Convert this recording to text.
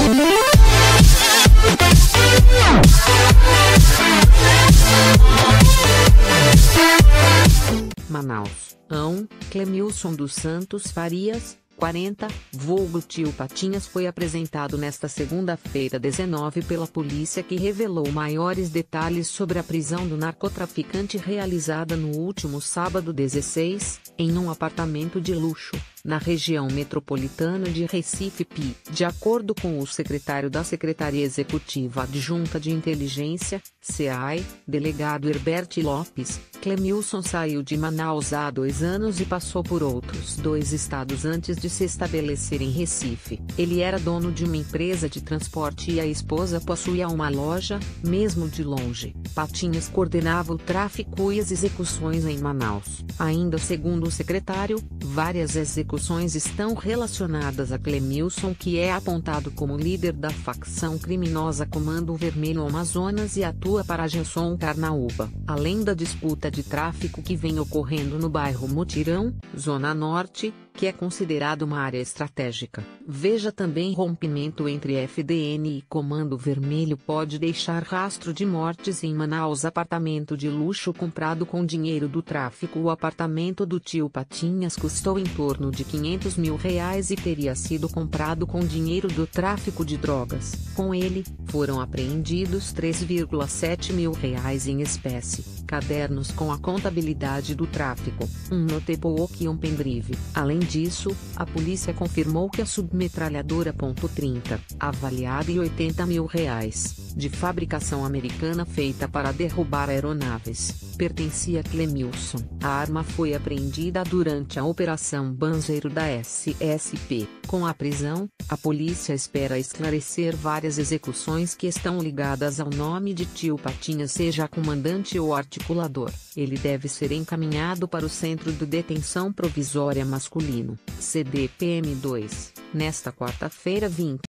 Manaus. Clemilson dos Santos Farias, 40, vulgo Tio Patinhas, foi apresentado nesta segunda-feira 19 pela polícia, que revelou maiores detalhes sobre a prisão do narcotraficante realizada no último sábado 16, em um apartamento de luxo, na região metropolitana de Recife-Pi. De acordo com o secretário da Secretaria Executiva Adjunta de Inteligência, SEAI, delegado Herbert Lopes, Clemilson saiu de Manaus há 2 anos e passou por outros 2 estados antes de se estabelecer em Recife. Ele era dono de uma empresa de transporte e a esposa possuía uma loja. Mesmo de longe, Patinhas coordenava o tráfico e as execuções em Manaus. Ainda segundo o secretário, várias execuções estão relacionadas a Clemilson, que é apontado como líder da facção criminosa Comando Vermelho Amazonas e atua para Gerson Carnaúba. Além da disputa de tráfico que vem ocorrendo no bairro Mutirão, Zona Norte, que é considerado uma área estratégica. Veja também: rompimento entre FDN e Comando Vermelho pode deixar rastro de mortes em Manaus. Apartamento de luxo comprado com dinheiro do tráfico. O apartamento do Tio Patinhas custou em torno de R$500 mil e teria sido comprado com dinheiro do tráfico de drogas. Com ele, foram apreendidos R$3,7 mil em espécie, cadernos com a contabilidade do tráfico, um notebook e um pendrive. Além disso, a polícia confirmou que a submetralhadora .30, avaliada em R$80 mil, de fabricação americana feita para derrubar aeronaves, pertencia a Clemilson. A arma foi apreendida durante a Operação Banzeiro da SSP. Com a prisão, a polícia espera esclarecer várias execuções que estão ligadas ao nome de Tio Patinhas, seja comandante ou articulador. Ele deve ser encaminhado para o Centro de Detenção Provisória Masculino, CDPM-2, nesta quarta-feira 20.